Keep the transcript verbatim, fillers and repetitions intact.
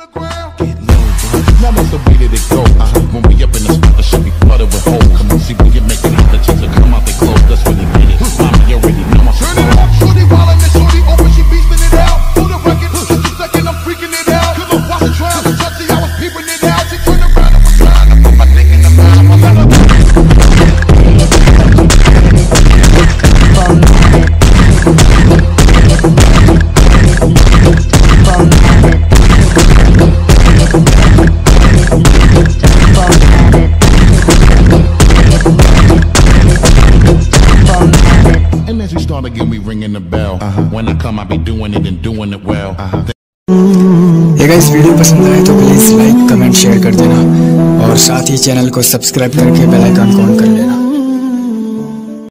Get low, bro. Now that's the way that it go. Uh-huh. When we up in the spot, the shit be flooded with hoes. Come on, see, we can make it hot. The chicks will come out their clothes. That's when they get it. Mama, you already know my turn it up, shorty, while I'm in shorty open, she beastin' it out. For the record, just a second, I'm freaking it out. Cause I'm watching trials and touchy, I was peeping it out. She turned around and was trying to put my dick in the mouth. I'm gonna start again, we ringing the bell. Uh-huh. When I come, I be doing it and doing it well. Uh-huh. ये guys video पसंद आए तो please like comment share कर देना और साथ ही channel को सब्सक्राइब करके बेल आइकन ऑन कर लेना।